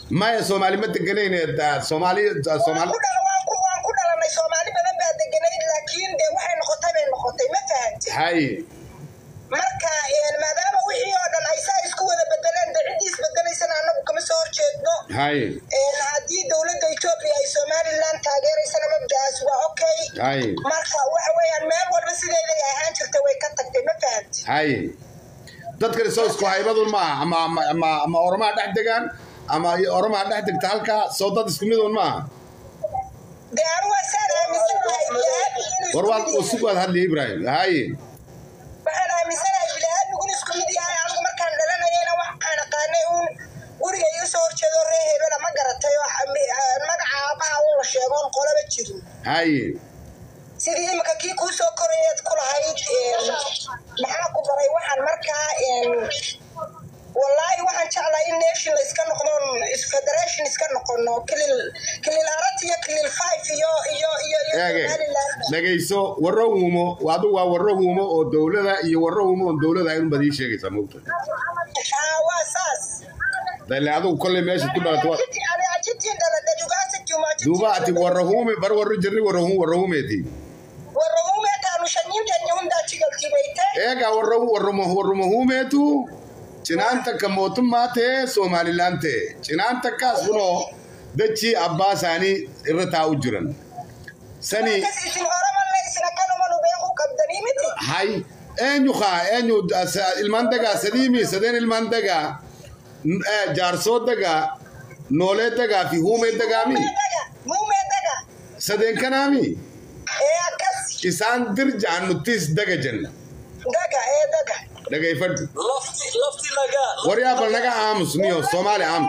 ما يا سومالي ما تجنين سومالي سومالي Somali badan baa deganay laakiin de waxay noqotay ma fahanti hay marka maadaama wixii oo dhan ay saa isku wada bedeleen cidiis bedelaysan anagu kama soo horjeedno hay hadii dawladda Itoobiya ay Somaliland taageeraysan mabdaas waa okay hay marka waxa weeyaan meel walba sideeday ahaan jirtay way ka tagtay ma fahanti hay dadka soo isku haybadu ma ama oroma dhex degan ama oroma dhex degta halka soo dad isku mid ma warwal usugad hadli Ibrahim hay waxaan aaminsanay bilaad ugu isku mid yahay anigu markaan dhalanayna waxaan aqaanay guriga iga soo horjeedo reehebela ma garatay magaca aabaha uu la sheego qolaba jirin hay sidii imka kii ku soo koreeyad ku lahayd maxaa ku baray waxaan markaa والله waxaan jeclaa in nation iska noqdo federation iska noqono kilil aratiya kilil 5 iyo dhageyso warrawumo waadu waa warrawumo oo dawladda iyo warrawumo oo dawladda ay badii sheegaysaa moogta waa saas dalaadu kulli meesha ku dhalato duubaati warrawumo bar warru jirri warrawumeeti kaanu shaniinta hunda jigaltibayta eega warrawumeetu Cinaanta kamotu mate Somaliland cinaanta kaasuno dachi abbasani irta ujuran sani hay enyu ilmandaga sadimi saden ilmandaga jarsodaga noledaga fi humedagami saden kanami isan dirjan nutis daga janna daga ifad lafti laga wariya bal naga aamus niyo Soomaali aamus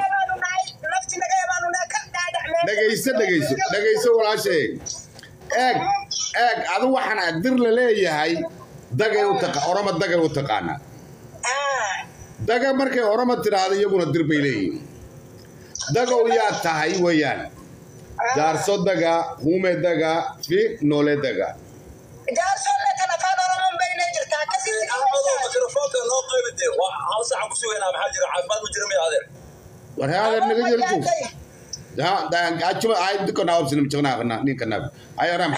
dhageyso walaashay eeg adu waxaan dir la leeyahay dagay u taqa oroma dagay u taqaana daga markay oroma tiraado iyaguna dir bay leeyihiin daga u yaa tahay wayaan jaarso daga hume daga fi noole daga jaarso la tanafada oroma bayna jirtaa kasi mikrofoonka noo qaybide hal saac ku sugeynaa maxaa jira caafimaad ma jiro miyaa adeer war hada naga jirto da ajuma ay diko naawbsin micnaa ninka naab ay ram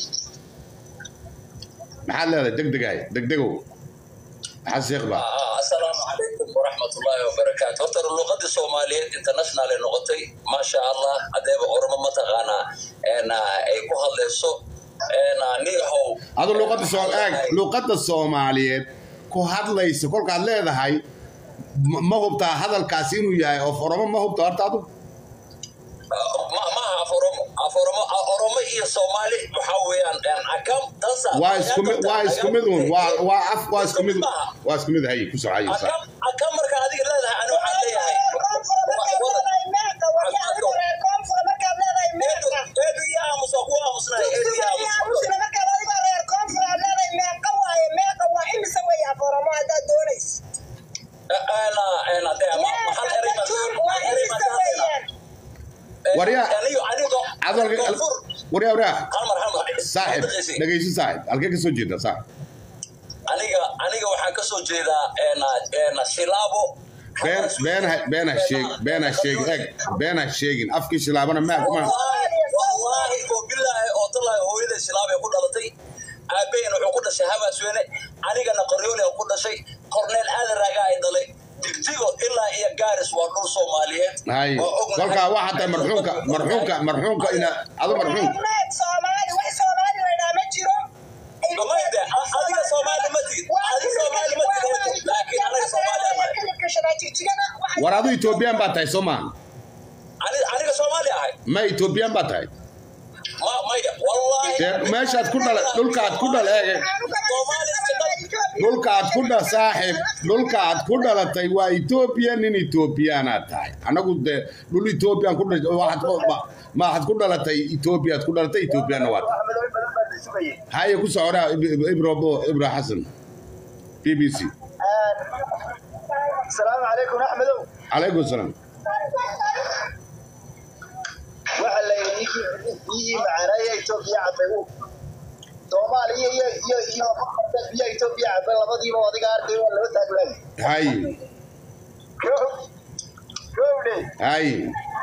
maxalla degdego xasiiqba assalaamu alaykum wa rahmatullahi wa barakatuh horta luqada Soomaaliyeed international ee noqotay ma sha Allah adeeba oroma ma taqaana ay ku hadlayso niyahow adu luqada Soomaaliyeed ku hadlayso kolka aad leedahay ma hubta hadalkaas inuu yahay oo oroma ma hubta horta adu ma oromo iyo Soomaali waxa weeyaan akam tasa waa isku mid hay ku soo cayo akam marka adiga leedahay anu waxaan leeyahay وريا صاحب دغيسي صاحب halka ka soo jeeda صاحب aniga waxaan ka soo jeedaa silaabo beena sheegin afki silaabana ma wallahi oo billahi oo talaa hooyada silaabo ku dhalatay aabeen wuxuu ku dhashay Habaasweene anigana Qoryoole ku dhashay Cornel Adraga ay dhalay digtigo ilaa iyo Gaaris waa dhul Soomaaliyeed hay kolka waxa tay marxuumka ina adu marxuum Soomaali wax Soomaali la ma jiro adiga Soomaali ma tiid laakiin anaga Soomaali waradu Ethiopian ba tahay Soomaa aniga Soomaali ahay ma Ethiopian ba tahay maya wallahi meeshaad ku dhalay dhulkaad ku dhalay dhulkaad ku dhalatay waa Ethiopian nin Ethiopiana tahay anagu de dhul Ethiopian ku dhashay waxaad ku dhalatay Ethiopiaad ku dhalatay Ethiopiana waa hay ku socda Ibro Xasan BBC السلام عليكم أحمدو عليكم السلام وحلا يجي معنا يا إثيوبيا عبيو Soomaaliya iyo Itoobiya labadiiba wadiga arkay waa laba taaglaan hay hay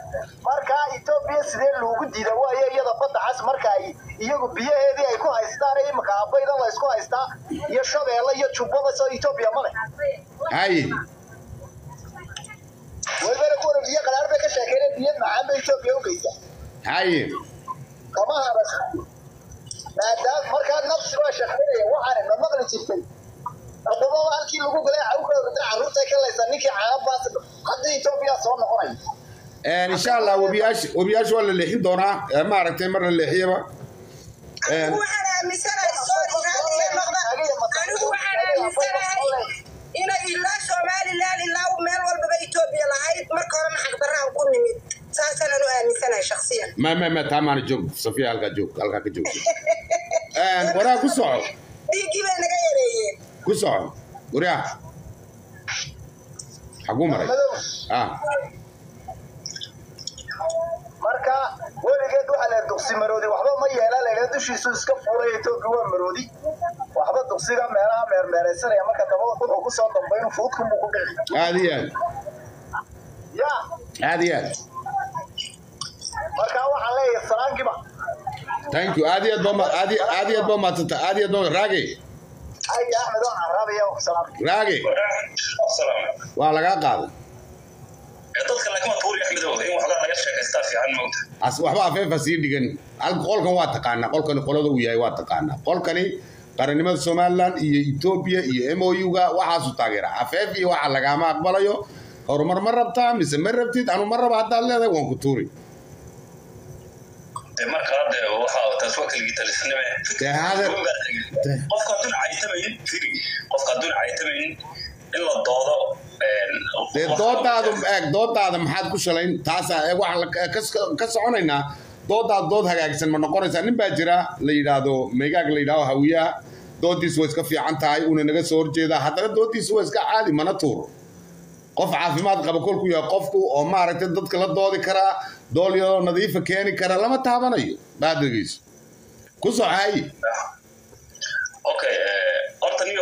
marka Ethiopia sidee loogu diiday waayo iyada badda cas marka ay iyagu biyaheedii ay ku haystaan imka abayda la isku haystaa iyo shabeelle iyo jubbada soo Ethiopia male hay waybar ku biyo qaraar bay ka sheekeeyeen biyo macaan bay Ethiopia u geeyay hay kama habas maadaam marka nafsi waa shaqeynaya waxaan maqli jirtay أبغى أحكي لكم كلام عوكل بتاع عروسة كلا يسنيك عام بس حد يتوبيا صون قري. إن شاء الله وبياش ولا اللي حين دونا ما عرفت مرة اللي حيبة. وعلى مثال الصوري هذه المقطع وعلى مثال إن إلا سومالي لا لله ومال والبابا إثيوبيا لهاي مركورة حق برا وكل نمت ساسا أنا مثال شخصيا. ما تمام جوك صفية ألقى جوك ورا كسر. دي كيف أنا جاي كسر ورا حكومة marka weligeed waxa la duqsi maroodi waxba ma yeelan la dushiisu iska fuulay Ethiopia waa maroodi waxba duqsiga meelaha meermeeraysanaya marka dabada wuxuu ku soo dambeeyay fuudku ku dhici عاديات marka waxa leeyahay salaankiba thank you عاديات بما عاديات راقي ay Ahmed oo Arabiya oo salaam راقي السلام waa laga qaaday dadka lagama tuuri Ahmed oo in waxda laga sheekaystaa fiican moogta waxba afeef sii dhigan qolkan waa taqaana qolkan qolada uu yahay waa taqaana qolkani qaranimada Soomaaliland iyo Ethiopia iyo MOU-ga waxa soo taageera afeef iyo waxa laga ma aqbalayo horumar ma rabtaa mise ma rabtid anu ma raba hadda leedahay waan ku tuuri marka hadda waxa taswakiligi talisnime qofka dun aytamayn firi qofka dun aytamayn in la doodo doodaada maxaad ku shalayn taas waxa ka soconaynaa dood hagaagsan ma noqonaysaa nin baa jira la yiraahdo meegaag la yiraahdo hawiya doodiisu way iska fiican tahay una naga soo horjeeda haddana doodiisu way iska caadi mana tuuro qof caafimaad qaba kolku yahay qofku oo maaragtay dadka la doodi kara doolyo nadiif keeni kara lama taabanayo baadrigiis ku soocay okay ortaniyo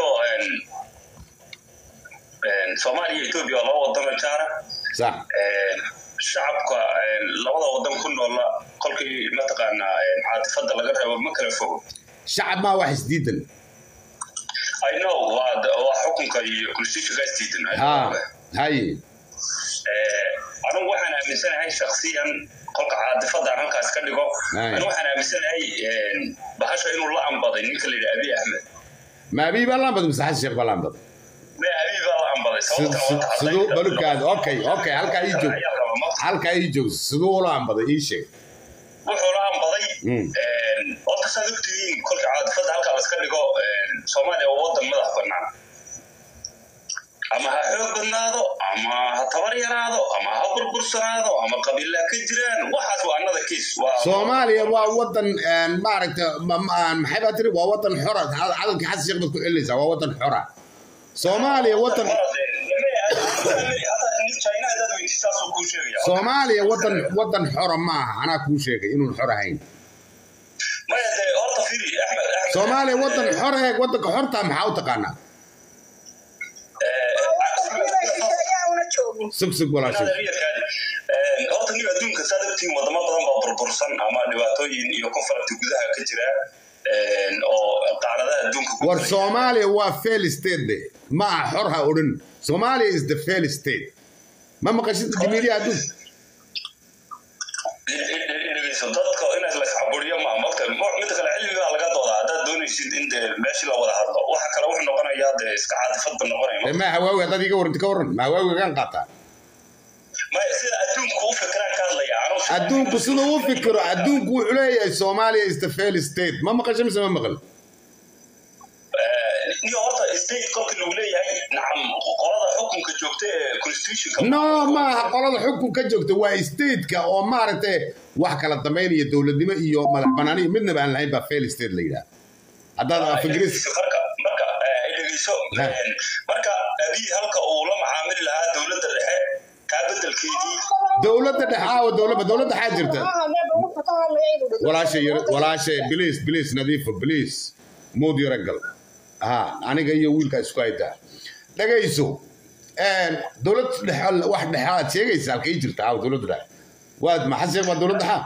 Soomaaliya Ethiopia laba wadan jaara sax shacabka labada wadan ku nool kolkii ma taqaana caadifada laga reebo ma kala fogo shacab ma wax isdiidan I know waa xukunka iyo constitution isdiidan hay أنا وحنا مثلاً هاي شخصياً قلق عاطفة عن هالكاس كله أنا وحنا مثلاً هاي بحشة إنه الله أنبضي نكل اللي أبي أحمد ما أبي بلا أنبضي مساحة الشيخ بلا أنبضي ما أبي بلا أنبضي سدو بلوك هذا أوكي هالكا يجوز سدو ولا أنبضي إيش شيء وحنا أنبضي وتصدقتين قلق عاطفة هالكاس كله سوماليا ووطن مذهب كنا ama ha xoog badnaado ama ha tabar yaraado ama ha burbursanaado ama qabiilka ka jiraan waxaas waa anada kiis waa Soomaaliya waa wadan maaragtay maxay baa tiri waa wadan xor ah hadalka xas sheekh bad ku xillaysa waa wadan xor ah Soomaaliya wadan Soomaaliya wadan xor ma aha ana ku sheegay inuu xor ahayn ma yaday horta firi Ahmed Soomaaliya wadan xor ah wadanka xorta maxaa u taqaanaa سبسب ولا شيء. horta niyo adduunka saadabtiin wadamo badan baa burbursan ama dhibaatooyin iyo konflikt gudaha ka jira oo qaaradaha adduunka war Soomaaliya waa fail state ma xorha oran Soomaaliya is the fail state ma maqashid jimiiliya adduun dadka inaad la xaburiyo ma maqta mid kale cilmiga laga doodaa dad doonaysid in meeshii la wada hadlo waxa kale wuxuu noqonayaa iska caadifad ba noqonaya ma hawaawi dad iga waran ka waran ma hawaawi gaan qaata ma sida adduunku u fikiraan ka hadlaya adduunku sida uu fikiro adduunku wuxuu leeyahay Soomaaliya is the fail state ma maqashay mise ma maqal niyo horta state kolka lagu leeyahay nacam qolada xukunka joogta ee constitution no ma qolada xukunka joogta waa state-ka oo maaragtay wax kala dambeynaya dawladnimo iyo madax banaani midna baan lahayn ba fail state la yiraahdo hadda afgris marka abi halka uu la macaamili lahaa dawladda dhexe ka bedelkeedii dawladda dhexe oo dawladda xajirta walaashay please nadiifo please mood yaragal aniga iyo wiilka isku hayda dhagayso dawlad dhexe wax dhexaad sheegaysa halkay jirta dawladda dhexe واد ما حسيت ما دولة حا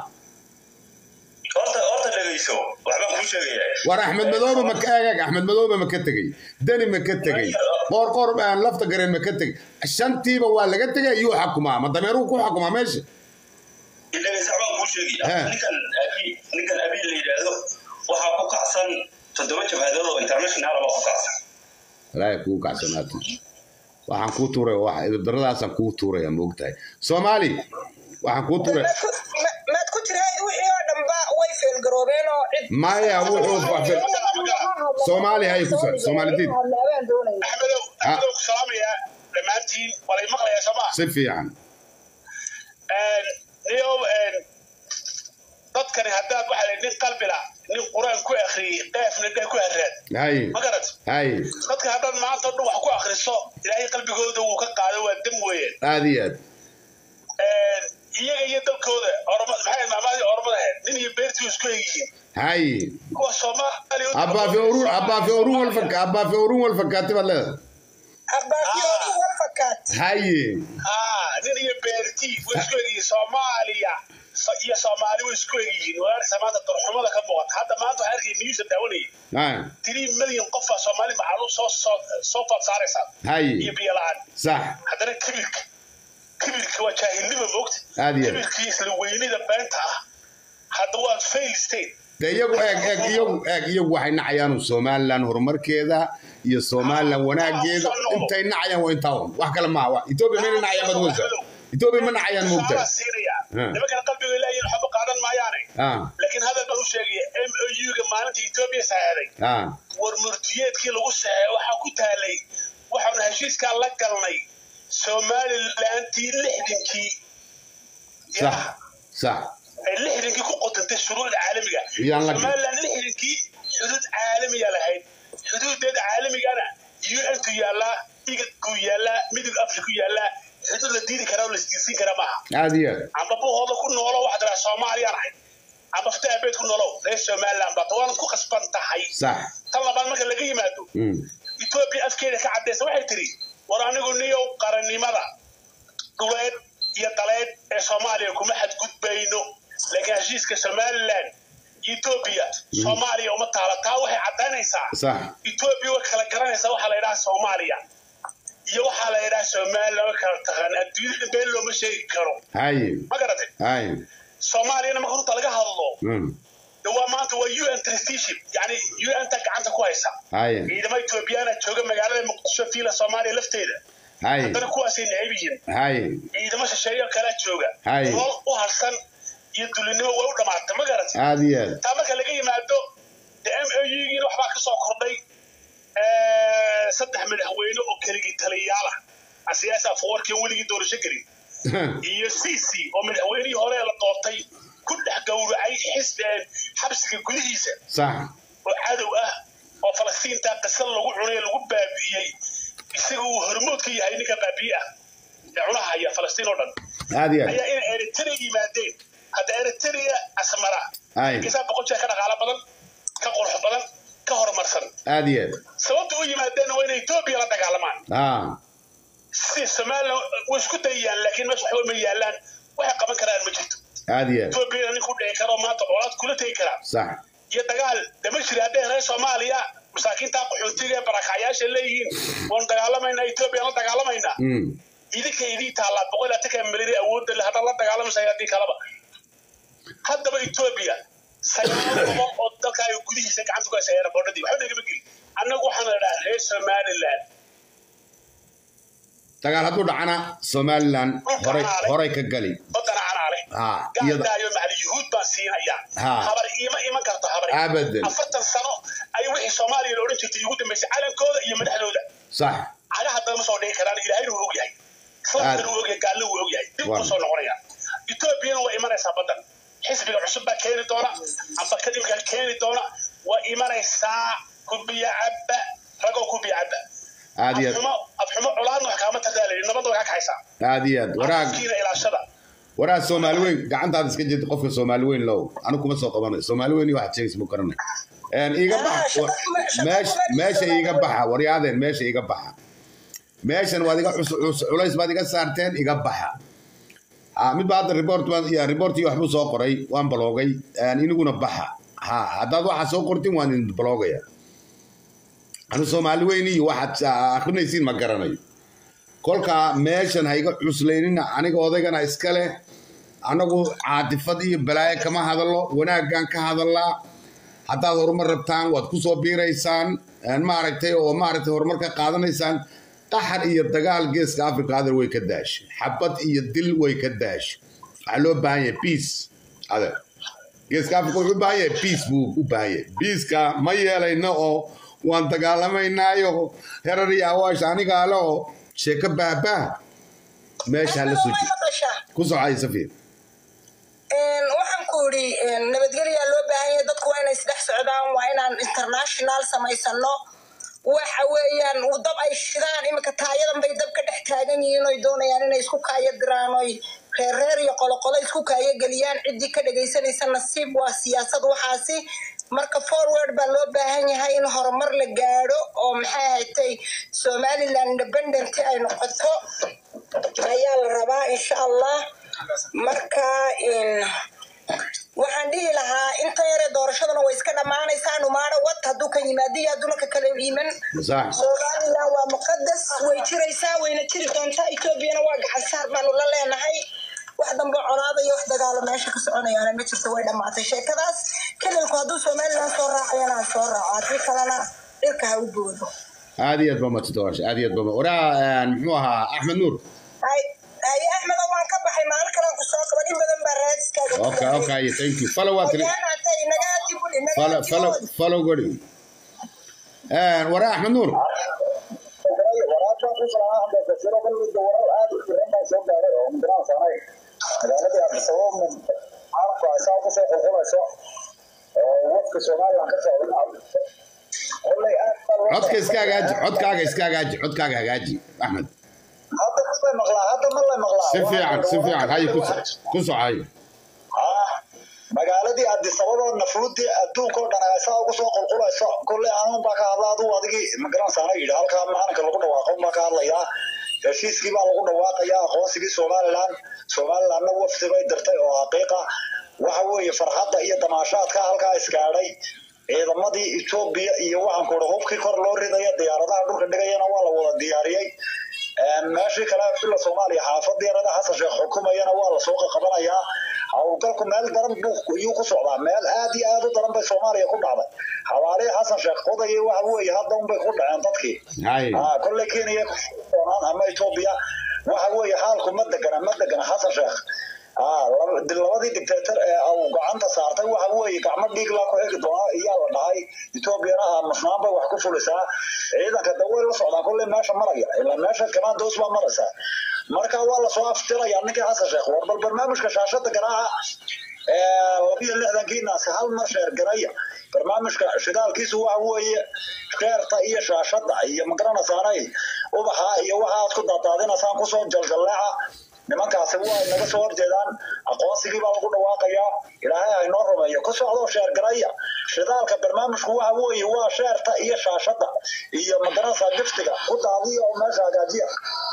horta dhageyso waxbaan kuu sheegayaa war Axmed Madoobe ma kaagag Axmed Madoobe ma ka tagay dani ma ka tagay qor baan lafta gareen ma ka tagay shantiiba waa laga tagay iyo xukuma ma dameeru ku xukuma meesha dhageyso waxbaan kuu sheegayaa ninkan abi la yiraahdo waxa ku kacsan 7 jabhadood oo international ah ku kacsan la ku kacsanaad waxaan ku tuuray wax daradaas aan ku tuuray ma ogtahay Soomaali waxaan ku tuuray ما تكون هاي وحي دنبا way feel garoobeen oo cid ما يا wuxuu Soomaali hay ku soo Soomaali did axmedow salaamaya dhamaantiin walay maqlayaa sama si fiican niyow dadkani haddaad waxa la nin qalbila nin quraan ku akhriyay qaafna ku harraad hay magarat hay dadka haddaad maanta dhan wax ku akhriso ilaahay qalbigooda wuu ka qaado waa dam weeyaan aadiyad iyaga iyo dalkooda maxay maamaadii ormada ahayd nin iyo beertii isku eegyihiin hay kuwa Soomaali abba fi urun wal fakati bale abba fi urun wal fakati hay nin iyo beertii isku eegyihiin Soomaaliya iyo Soomaali way isku eegyihiin waa samaanta darxumada ka muuqata hadda maanta waxay arkay news daawanay 3 milyan qof Soomaali maxaa soo fasaaraysa iyo biyalaan صح haddana كبيرك وجاهلني موقت كبيرك يسلو وينيدا بنتا هذا هو فيل ستيت iyagu waxay nacayaan Soomaaliland horumarkeeda iyo Soomaaliland wanaageeda intay nacayaan waa intaa wax kale ma aha Itoobiya ma nacayaan madwasa Itoobiya ma nacayaan moogta nimanka qalbiga ilaahay waxba qaadan maayaane laakiin hada baa u sheegay MOU-ga maalinta Itoobiya saaray war murtiyeedkii lagu saxay waxa ku taalay waxaan heshiiska la galnay Somaliland لحدنكي صح صح لحدنكي كقطنت الشروط العالمية Somaliland لحدنكي حدود عالمية لهين حدود عالمية أنا UN يلا إيجو يلا ميدل أفريقيا يلا حدود الدين كرا ولا ستين كرا معها عادية عم بقول هذا كله ولا واحد راح Somali أنا عم بفتح بيت كله لو ليش Somaliland بطوان كو خسبان تحي صح طلع بعد ما كان لقيه ماتوا إثيوبيا أفكار كعدس واحد تري ورانيقول نيو قرني ماذا دولات يطلعت الصومالية كم حد قد بينه لكن هجيس كشمالان إثيوبيا صوماليا وما تعرفها وهي عدنا صح إثيوبيا وكلا قرنا يسوي على إيران صوماليا يوح على إيران صوماليا وكلا تغنى الدين بين لهم شيء كرو هاي ما قرأت هاي صوماليا أنا ما كنت ألقاها الله هو ما أنت UN تريستيشن يعني UN تك عندك كويسة هاي إذا ما إثيوبيا أنا تشوف مقالة مقدسة في الصومالية لفتيده هاي أنا كويسين عيبين هاي إذا ما شيء كلا تشوفه هاي وهالسن يدلني وأودا ما أنت ما قرأت عادية تامك اللي جاي ما أدو MOU يجي روح باك صو كردي صدق من هوينه وكريجي تلياله السياسة فورك ولي دور شكري يسيسي ومن هويني هلا لطورتي كل حجور عي حبس كل هيسة صح وعدو وفلسطين تقصر له وعني له بابي يسوي هرمود كي هاي نك بابية يعناها هي فلسطين أردن هذه هي إريتريا مادين هذا إريتريا أسمرة كيسا بقول شيء كذا على بدن كقرح بدن كهر مرسل هذه سوت أي مادين وين إثيوبيا لا تقالمان سمال وسكت يان لكن مش حول ميالان وحق بكرة المجد هذه إثيوبيا أنا كل كرام ما تقولات كل تيكرا صح يدقال دمشق هذه رئيس صوماليا مساكين تاقحونتيجا بركاياش الليين وان دقالمينا إثيوبيا لا دقالمينا إذا كيدي تعلق بقول أتكمل أود اللي هذا لا دقالم سيادي كلامه هذا بإثيوبيا سيارة ما أدك يقولي سك عنك سيارة بردي وحنا نقول أنا وحنا رئيس Somaliland دقال هذول عنا Somaliland هراي كجلي بدنا عنا عليه قاعد يوم على اليهود باسين أيام خبر إيما كرت خبر أبدا أفتن سنة أي وحي Somali لو رنت اليهود مش على كذا يمدح له صح على هذا المصورين كلام إلى هاي الوجه هاي صار الوجه قال له وجه هاي تبغى صار نوريا إثيوبيا وإيمان سابدا حسب العصبة كان دونا أم بكلم كان دونا وإيمان الساعة كبي عبا رجع كبي عبا عادية أفهم علان وحكامة تدالي إنما ضوء حيسا عادية وراك كينا إلى الشباب ورا Somaliweyn gacanta aad iska jeed qofka Somaliweyn low anu kuma soo qabanay Somaliweyn wax jeeys mu karanay iga bax meesha iga baxa waryaadeen meesha iga baxa meeshan waad iga culays baad iga saarteen iga baxa mid baa hadda reportii waxbuu soo qoray waan baloogay iniguna baxa haddaad waxaa soo qortin waan idin baloogaya anu soomaali weyn iyo waxaad akrinaysiin ma garanayo kolkaa meeshan hayga cuslaynina aniga odaygana iska leh anagu caatifad iyo balaayo kama hadallo wanaaggan ka hadallaa haddaad horumar rabtaan waad ku soo biiraysaan maaragtay oo maaragtay horumar ka qaadanaysaan qaxar iyo dagaal geeska afrika adeer way ka daashay xabad iyo dil way ka daashay waxaa loo baahan yahay peace adeer geeska afrika wuxuu u baahan yahay peace buu u baahan yahay peaceka ma yeelayno oo waan dagaalamaynaayo herar iyo awaash anigaa le oo sheeko baahbaah meesha la soo ku socay safiir waxaan ku yidhi nabadgelyaa loo baahan yahay dadku waa inay isdhex socdaan waa inaan international samaysano waxa weeyaan dab ay shidaan iminka taayadan bay dab ka dhex taagan yihiin oy doonayaan inay isku kaayo diraan oy reer iyo qoloqolo isku kaayo geliyaan ciddii ka dhegaysanaysa nasiib waa siyaasad waxaasi marka forward baa loo baahan yahay in horumar la gaadho oo maxay ahayd Somaliland independent ay noqoto ayaa la rabaa insha Allah marka waxaan dhihi lahaa inta yare doorashadana way iska dhamaanaysaa numaana wad hadduu ka yimaadiyo hadduna ka kala iiman Somaliland waa muqadas way jiraysaa wayna jiri doontaa Ethiopiana waa gacan saar baanu la leenahay wax dambe colaada iyo wax dagaalo meesha ka soconayaan ma jirto way dhamaatay sheekadaas kadalku hadduu Somaliland soo raacayana soo raaco haddii kalena dhirka ha u boodo aad iyo aad baa matadoosh aad iyo aad baa waraa muxuu ahaa Axmed Nuur ay Axmed waan ka baxay maal kale ku soo qaban in badan baa raadiskaaga okay thank you follow what follow gori waraa Axmed Nuur codkaaga hagaaji Axmed si fiican hay ku socay magaaladii Addis Ababa nafuudii adduunka oo dhan ay saa ugu soo qulqulayso kulli aan baa ka hadlaadu adigii magaranaysaa yidhi halka maalinka lagu dhawaaqo ma ka hadlayaa heshiiskii baa lagu dhawaaqayaa aqoonsigii Somalilandna wafdi bay dirtay oo xaqiiqa waxa weeye farxadda iyo damaashaadka halkaa iskaadhay ciidamadii Itoobiya iyo waxaan ku hubkii kor loo ridayo diyaaradaha dhulka dhigayana waa la wada diyaariyay ماشي كلام في الصومالي حافظ ديرنا حسن شيخ حكومة ينا والله سوق قبنا أو قالكم مال ضرب بوك يوقف على مال آدي ضرب بالصومالي يكون هذا حوالي حسن شيخ قضي وهو يهضم بيكون عن تطكي كل كين يكون أما إثيوبيا وهو يحالكم مدقنا حسن شيخ labadii dictator oo gacanta saartay waxa weeye gacmo dhiig la ku xigi doona iyaga dhahay Ethiopia masnaanba wax ku fulisaa ciidanka dawlad la socda kulli meesha maraya ilaa meesha kama doos ma maraysa marka waa la soo aftiraya ninka Xasan Sheekh war bal barnaamijka shaashada garaaca labiyo lixdankiina hal mar sheer garaya barnaamijka shidaalkiisu waxa weeye sheerta iyo shaashada iyo magarana saaray ubaxa iyo waxa aad ku daadaadinaysan ku soo jaljalaaca nimankaasi waa naga soo horjeedaan aqoonsigii baa lagu dhawaaqayaa ilaahay ay noo rumeeyo ku socdo sheer garaya shidaalka barnaamijku waxa weeye waa sheerta iyo shaashada iyo madarasa giftiga ku daadiyo oo meesha hagaajiya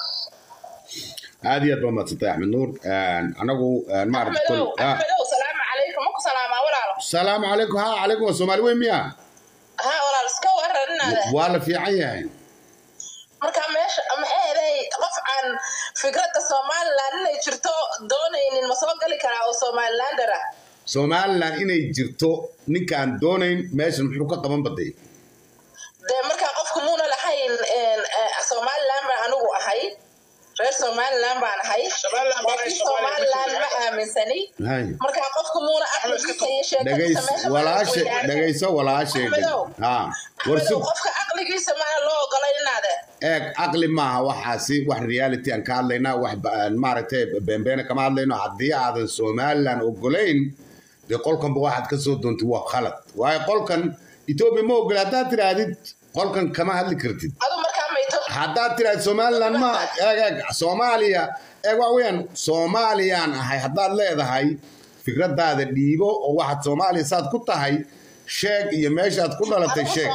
aad iyo aad baa madsantay Axmed Nuur anagu maaragtay salaamu calaykum ku salaama walaalo salaamu calaykum ha calaykum Soomaali weyn miya ha walaal iska wararinaada waa la fiican yahay marka meesha maxay qof aan fikradda Somaliland inay jirto doonaynin ma soo gali karaa oo Somalilandera Somaliland inay jirto ninkaan doonayn meesha muxuu ka qaban baday marka qofku muuna lahayn Somaliland baan anigu ahay reer Somaliland baan ahay Somaliland ma aaminsani marka qofku muuna aqligiisa iyo sheekadiisa dhagayso walaashay warsu qofka aqligiisa ma loo ogolaynade aqli maaha waxaasi wax reality aan ka hadlaynaa wax maaragtay beenbeena kama hadlayno haddii aadan Somaliland ogolayn dee qolkanba waxaad ka soo doontay waa khalad waayo qolkan Ethiopia ma ogola haddaad tirahdid qolkan kama hadli kartid haddaad tirahdid Somaliland ma Soomaaliya waa weeyaan Soomaaliyaan ahay haddaad leedahay fikradaada dhiibo oo waxaad Soomaaliya saad ku tahay sheeg iyo meeshaad ku dhalatay sheeg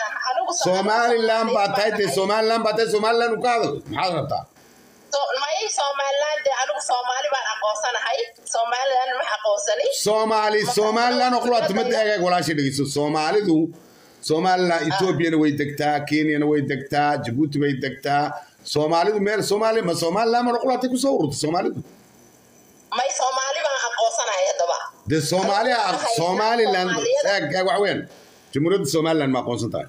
Somaliland baa tahay Somaliland u ka hadal maxaad rabtaa Somaliland anigu Soomaali baan aqoonsanahay Somaliland ma aqoonsani Somaliland oo qulaad mid eeg walaashi dhigayso Somaliland Ethiopia way degtaa Kenya way degtaa Djibouti way degtaa Soomaalidu meel Somaliland ma qulaad ku soo ururtay Soomaalidu may Soomaali baan aqoonsanahay hadaba de Somaliland eeg wax weyn Jamhuuriyadda Somaliland ma aqoonsantahay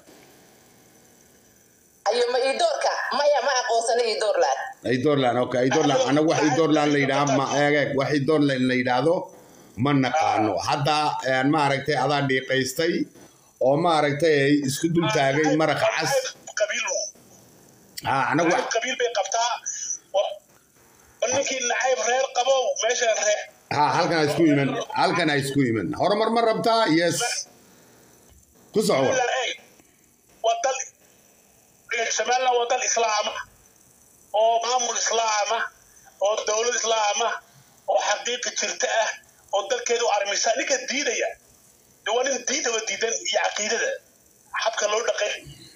ayo ma idorka maya ma aqoonsani idorland okay idorland ana wax idorland la yiraahdo ma eeg wax idorland la yiraahdo ma naqaano hadda ma aragtay adaa dhiiqaystay oo ma aragtay isku dul taagay maraq cas qabiilo ana wax qabiil bay qabtaa ninkii nacayb reer qabo meesha reer halkan ay isku iman hormar ma rabtaa yes ku soo wadal Somaliland wadal islaam oo maamul islaam oo dawlad islaam oo xaqiiqi jirta ah oo dalkeedu armisa ninka diidaya duwan diida wadiidan iyo aqeedada habka loo dhaqay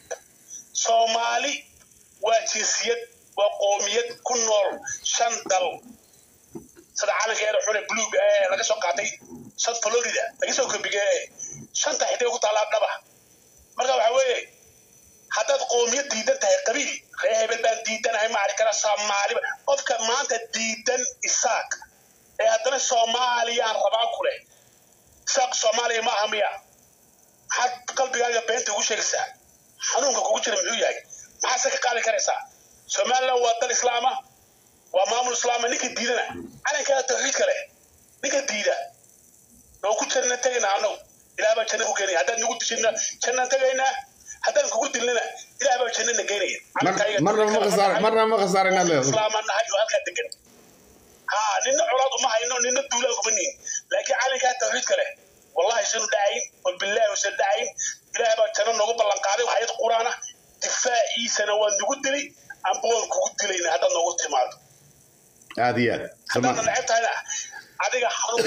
Soomaali waa jinsiyad waa qoomiyad ku nool shan dal sida calankeeda xule buluug laga soo qaatay South Florida laga soo kabigay shanta xidhay ku taala dhaba marka waxa weeye haddaad qoomiyad diidan tahay qabiil reebel baan diidanahay maarikana Soomaali qofka maanta diidan isaaq haddana Soomaaliyaan rabaa kule isaaq Soomaaliya ma ahamiya had qalbigaaga beenta ugu sheegaysaa xanuunka kugu jira muxuu yahay maxaa ka qaadi karaysaa Somaliland waa dal islaam waa maamul islaam ninka diidana calanka tawxiid kale ninka diida oo ku jirna tagayna anoo ilaa baa jannada ku keenay haddaad nagu dishina jannada tagayna haddaan kugu dilnana ilaa baa jannada geynaya marna ma khasaarin islaaman nahay oo halka degan ninna culaad uma hayno ninna duulaan kuma niin laakiin calanka tawxiid kale wallahi sunu dhacayn oo billahi sunu dhacayn ilaa baa jannada nagu ballan qaaday waxay quraana difaaciisana waa nagu dilay amboon kugu dilayna haddaad noogu timaado aadiya haddaad nacabtahay adiga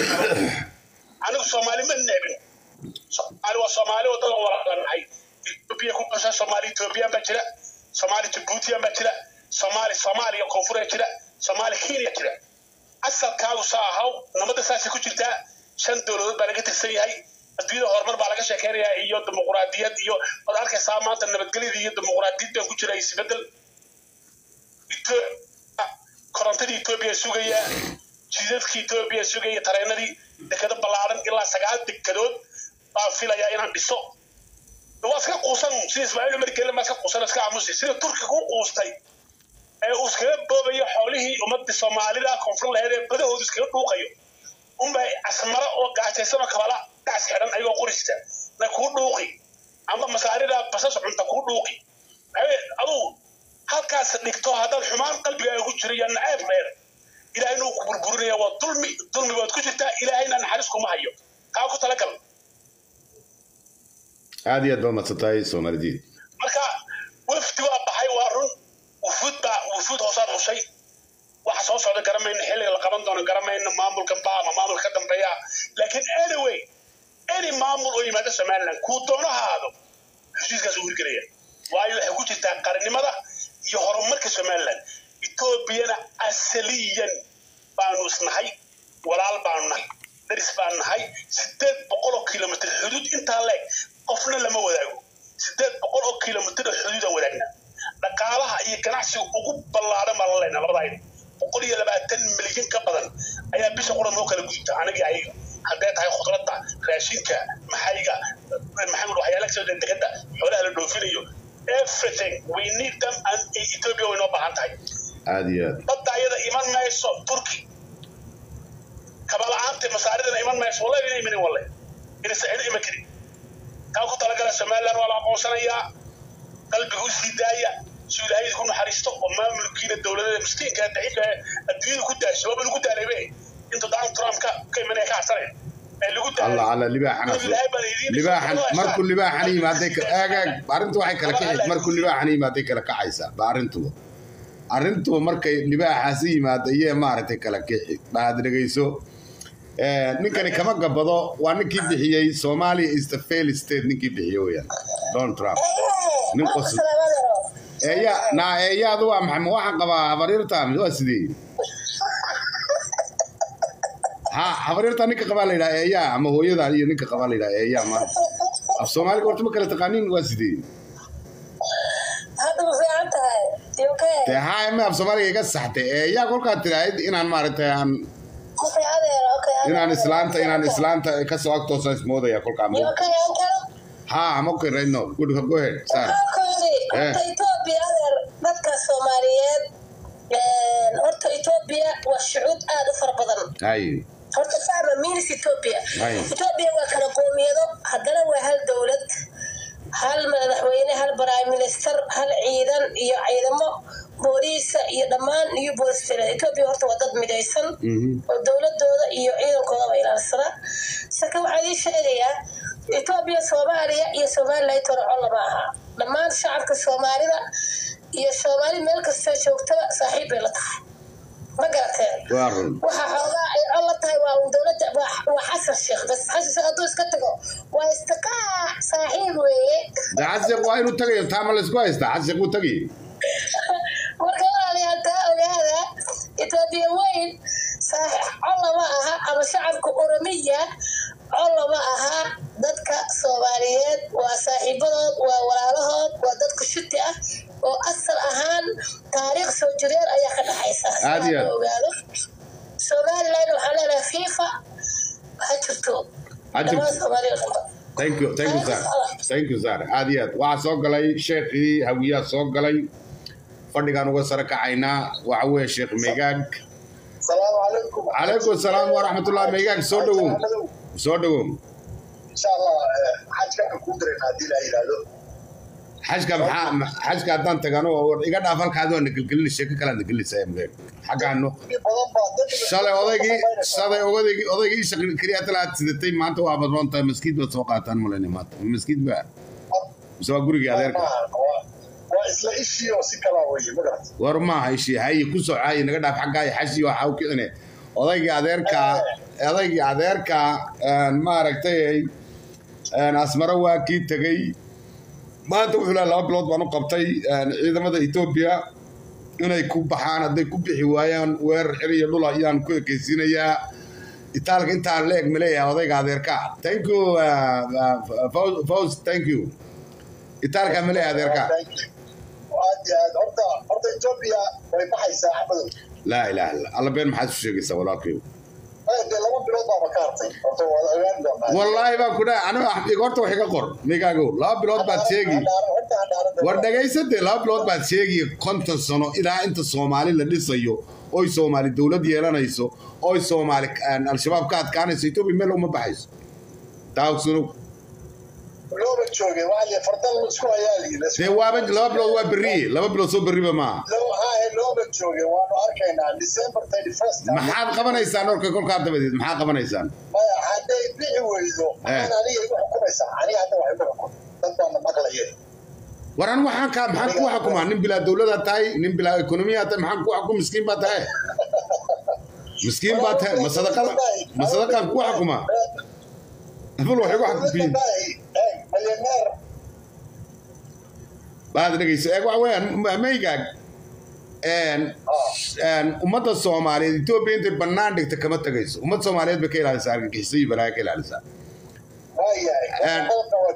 anigu Soomaali ma necbin Soomaali oo dad walaalahay Ethiopia ku qasha Soomaali Ethiopia ba jira Soomaali Djibouti ba jira Soomaali koonfur jira Soomaali Kenya jira asalkaagu saahaw nabada saasi ku jirta shan dawladood baa laga tirsan yahay adduunyada horumar baa laga sheekeynayaa iyo dimuqraadiyad iyo wad arkaysaa maanta nabadgelyada iyo dimuqraadiyadda ku jira isbedel korontadii Ethiopia sugaya jidadkii Ethiopia sugaya tareenadii dekada ballaaran ilaa 9 dekadood baa filaya inaan dhiso waska quusan si Ismaaciil Markale ma ka quusan iska aamusi sida Turkiga ku quustay uu iskaga boobayo xoolihii ummadda Soomaalida koonfur lahayd badahooda iskaga dhuuqayo umbay asmara oo gaajaysan kabala taas xiran ayuu qorista la ku dhuuqi ama masaarida basas cunta ku dhuuqi aduu halkaas dhigto hadal xumaan qalbigaaga ku jira nacayb reer ilaahay inuu ku burburinayo waa dulmi baad ku jirtaa ilaahayna naxariis kuma hayo kaa ku talagal aadiya doomadsatay Soomaalidii marka wafdi waa baxay waa run wufud hoosaad hushay waxa soo socda garamayna xilliga la qaban doono garamayna maamulkan maamulka dambeeya laakiin anyway any maamul oo yimaada Somaliland ku doonahaado heshiiskaas uu hirgelaya waayo waxa ku jirta qarannimada iyo horumarka Somaliland Ethiopia asaliyan baanu isnahay walaal baanu nahay daris baanu nahay 800 kilomitir xuduud inta leeg qofna lama wadaago 800 kilomitir xuduud wadaagna dhaqaalaha iyo ganacsiga ugu ballaaran ma leena labadayda 120 milyan ka badan ayaa bisha quran loo kala gudubta aniga ay hadday tahay khudradda raashinka maxayga maxamed waxyaalaha soo degdegada xoolaha la dhoofinayo everything we need them and Ethiopia way noo baahan tahay aadiya badayada iman mayso Turki kabalaanta masaaridana iman mayso wallahi inay iman wallahi inay saxid iman kari kaa ku talagala Somaliland wala aqoonsanaya qalbiga u sidaaya suudahay ku naxariisto oo maamulkiina dawladda miskiinka daciifka adduunyada ku daasho waba lagu daalay inta Donald Trump ka imanay ka xasanay الله على libaaxan markuu libaaxan yimaado aagaag arintu waxay kala kicid markuu libaaxan yimaado kala kacaysa arintu markay libaaxaasi yimaado iyo maaragtay kala kicid baad dhageyso ninkani kama gabado waa ninkii bixiyay Soomaaliya is the fail state ninkii bixiyay weeyaan Donald Trump nin qosol eeyaadu waa maxamed waxaan qabaa habaryarta waa sidii ها حبريرتا نينك قبا ليدا ايا اما هويدا iyo ninka qaba leeyahay eeyaa ma af Soomaaliga horta ma kala taqaanin waa sidii هذا وفيعان تهاي يوكي te haa ma af Soomaaliga iga saxtay eeyaa kolka tiraahid inaan maaragtay aan وفيعان اوكي inaan islaanta ka soo agto soo ismoodaya kolka ma يوكي انت ها ma ku reeyno good go ahead sir horta Ethiopia dadka Soomaaliyeed horta Ethiopia waa shucuub aad u fara badan hay horta fahma minis Ethiopia waa kala qoomiyado haddana waa hal dawlad hal madaxweyne hal prime minister hal ciidan iyo ciidamo booliis iyo dhammaan iyo booliska Ethiopia horta waa dad midaysan oo dawladooda iyo ciidankooda ay ilaalsana saka waxa ay sheegayaan Ethiopia Soomaaliya iyo Soomaaliland toroco laba aha dhammaan shacabka Soomaalida iyo Soomaali meel kasta joogta saaxiib ay la tahay ma garateen waxa xoogaa ay alla tahay waa dawladda waa xasan sheekh bas xasan sheekh haduu iska tago waa istiqaa saaxiib weeye xasan waa inuu tagayo taama la isku haysta xasan uu tagay marka walaalayaal taa ogaada Ethiopia weyn saaxiib alla ma aha ama shacabka Oromiya alla ma aha dadka Soomaaliyeed waa saaxiibadood waa walaalahood waa dadku shiti ah oo asal ahaan taariikh soo jireen ayaa ka dhaxaysa ogaado Soomaaliland waxa la FIFA hajirto thank you sir aadiyad waxa soo galay sheekhi hawiya soo galay fadhigan uga sar kacayna waxa weey sheekh Megaag السلام عليكم عليكم السلام ورحمة الله ميغاك سودو إن شاء الله حاجة كودرين هذه لا يلادو حاجة هدان تغانو إيقاد أفالك هذا نقل الشيكة كلا نقل السيام حاجة عنه شالي أوديكي شكل كريات لا تسدتي ما أنتوا عبدون تا مسكيد بسوقاتان مولاني مات مسكيد بقى بسوق قريقي هذيرك وإسلا إشي وسيكلا وجه مقرأت ورما هايشي هاي كوسو هاي نقدر حقاي حشي وحاو كذا أوديكي هذيرك ما ركتي أسمره واكي تجي ما أنت وحلا لا بلاد بانو قبتي إذا ماذا إثيوبيا إنه يكون بحانا ده يكون بحوايان وير حري يدولا يان كوي كيسينيا إتالك إنت عليك مليا أوديكي هذيرك thank you فوز thank you إتالك مليا هذيرك أرض إثيوبيا ويبحيسا أحمد لا إله إلا الله بين محاسب شيء يسوي ولاكيو والله ما كنا أنا قلت وحكي قر ميجاجو لا بلاد باتشيجي وردقي سد لا بلاد باتشيجي كنت السنة إذا أنت الصومالي اللي صيو أو صومالي الدولة ديالنا يسو أو صومالي الشباب كان يسيتو بيملوا مبحث تاو سنو لو بتشوقي واحد فرضل مسكوا يالي ده وابد لا بلو بري لا بلو سو بري بما لو هاي لو بتشوقي وانا أركينا ديسمبر 31 ما حد قبنا يسان أورك كل كارت بديد ما حد قبنا يسان ما حد يبيع ويزو أنا عليه يحكم يسان عليه هذا واحد يحكم تبغى مقلة وران وحن كان محن كوا حكومة نم بلا دولة تاي نم بلا إقتصادية تاي محن كوا حكومة مسكين باتها مسكين باتها مسألة كوا حكومة أقول واحد واحد فين مليونير بعد نجيس أقوى وين ما يجاك and ومتى الصومالي توبين تبنان دك تكمل تجيس ومتى الصوماليات بكيل على سعر كيسي بلا كيل على سعر هاي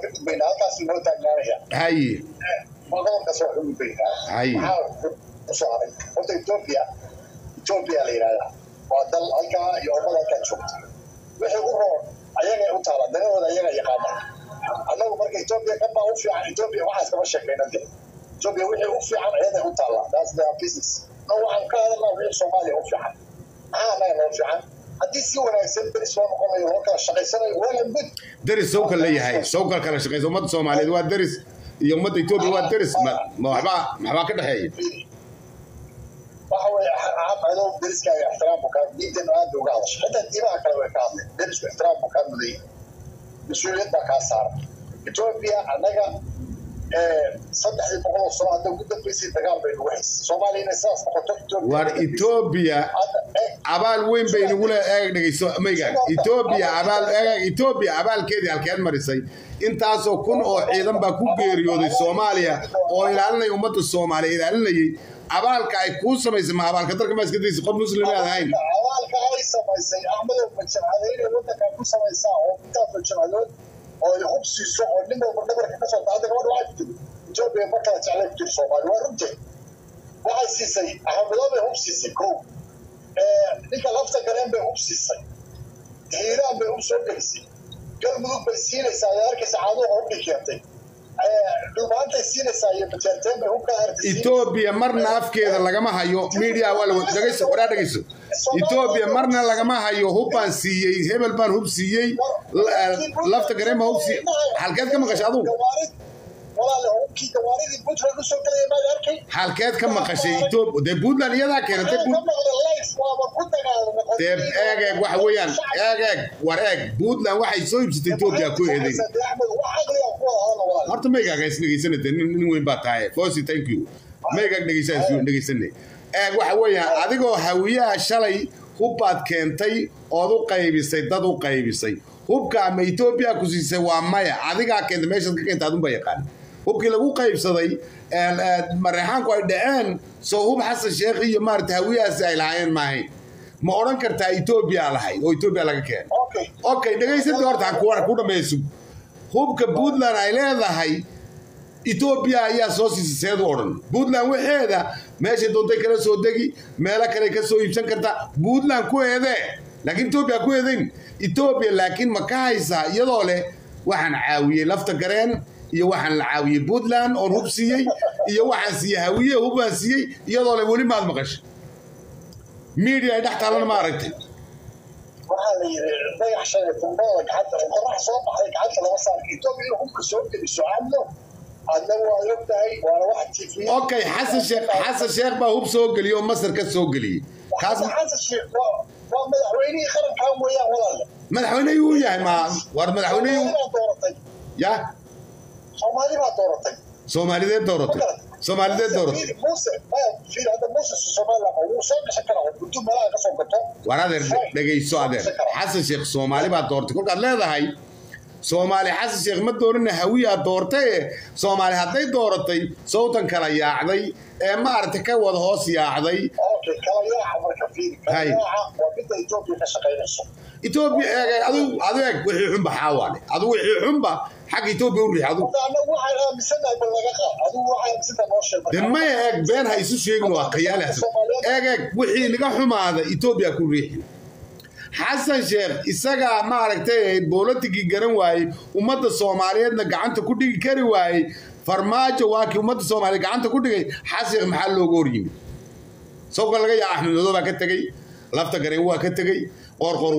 إثيوبيا ليرا ودل أيكا يوم لا كنشوف وحقوقه أيها أوتالا دنيا أيها يقامة أنا أقول إثيوبيا كم أوفي عن إثيوبيا واحد كم شكل نده إثيوبيا وحي أوفي عن أيها أوتالا that's their business نوع عن كذا ما وحي الصومالي أوفي عن ما أوفي عن هدي سوى نفسه درس وما يروح الشقي سنة ولا بد درس سوق اللي هي سوق كلا شقي وما الصومالي هو درس يوم ما إثيوبيا هو درس ما كده هي وهو عام درس كان احترام وكان دين هذا وقالش حتى الدماء كانوا يكمل درس احترام وكان ذي مسؤولية كاسار إثيوبيا أنك صدق البقول صراحة وجود بيسي تقال بين وحس صومالي نساس نقطة وإثيوبيا عبال وين بين ولا نجيس ميجا إثيوبيا عبال كذي على كلمة رسي أنت أصلا كن أو عيدا بكون بيريود الصومالية أو إلى أن يومات الصومالية إلى أن عبال كاي كوسا ما يسمى عبال كتر كما يسكت يسقط مسلمين هاين bahalka ay samaysay axmedow majamcadeyn ee waddankan ku samaysaa oo intaas majamcadood oo ay hub siiso oo nin walba dhabarka ka soo taada gabadha waxay ku tiri etoobiya ma kala jeclay ku tiri soomaali waa runteed waxay siisay axmedow bay hub siisay kow ninka lafta gareen bay hub siisay hiiraan bay hub soo gelisay galmudug bay siinaysaa ay arkaysa caaduhu hubbi keentay dhumaantay siinaysaa iyo bajeerteen bay hubka hartay Ethiopia marna afkeeda lagama hayo media wala dhageyso waraa dhageyso Ethiopia marna lagama hayo hubban siiyay hebel baan hub siiyay lafta gareen hub siiyay halkeed ka maqashay adigu walaal hubkii gawaaridii Puntland u soo galay ma arkay halkeed ka maqashay Ethiopia de Puntland iyada keentay eeg waxa weeyaan eeg wareeg Puntland waxay soo iibsatay Ethiopia ku eeday horta meega dhageysanay nin weyn baa tahay Fosi thank you meega dhageysanay eeg waxa weeyaan adigoo hawiyaha shalay hubbaad keentay oo u qaybisay dad u qaybisay hubka ama Ethiopia ku siisay waa maya adiga keentay meesha ka keentay adun ba yaqaan hubkii lagu qaybsaday mareexaanku ay dhaceen soo hub Xasan Sheekh iyo maarta hawiyahaasi ay lahaayeen maahayn ma oran kartaa Ethiopia lahay oo Ethiopia laga keenay okay dhageysada horta ku dhameeyso hubka Puntland ay leedahay Ethiopia ayaa soo siisay oran Puntland waxeeda meesha doontay kala soo degi meelo kale ka soo iibsan karta Puntland ku eeday laakiin Ethiopia ku eedayn Ethiopia laakiin ma ka haysaa iyadoo leh waxaan caawiyay lafta gareen iyo waxaan la caawiyay Puntland oo hub siiyay iyo waxaan siiyay hawiye hubban siiyay iyadoo leh wali maad maqashay media ay dhaxtaalana ma aragtay waxaa la yiri dayax shalay tumbada gacanta qorax soo baxay gacanta laga saaray Ethiopia hubka soo geliso cadlo adna waa ogtahay waa wax tiifiye okay Xasan Sheekh baa hub soo geliyo Masar ka soo geliyay kaas Xasan Sheekh waa madaxweyne qaranka weeyaan walaal madaxweyne uu yahay ma war madaxweyne ya Soomaaliyeed dooratay Muuse fi hada Muuse Soomaaliland uu soo gashay kara intuu meelaha ka soo gato waradeer dhageyso adeer Xasan Sheekh Soomaali baa doortay kolkaad leedahay Soomaali Xasan Sheekh ma doorina hawiya doortay Soomaali haday dooratay sawtan kala yaacday ee ma aragtay ka wada hoos yaacday okay kala yaac marka fiir kala yaac waa bidda Ethiopia ka shaqeynayso Ethiopia adu wixii xunba xawaale adu wixii xunba xaq Ethiopia u riixado adu waxa raamisanahay bal laga qaad adu waxa raamisanahay noo sheegay dema eeg been ha isu sheegin waa qiyaalaha eeg wixii laga xumaada Ethiopia ku riixin Xasan Sheekh isaga ma aragtay boolotigi garan waayay ummadda Soomaaliyeedna gacanta ku dhigi kari waayay farmaajo waa ki ummadda Soomaaliyeed gacanta ku dhigay Xasan Sheekh maxaa looga horyimid soo laga yaa Axmed Madow baa ka tagay lafta gareen waa ka tagay qorqor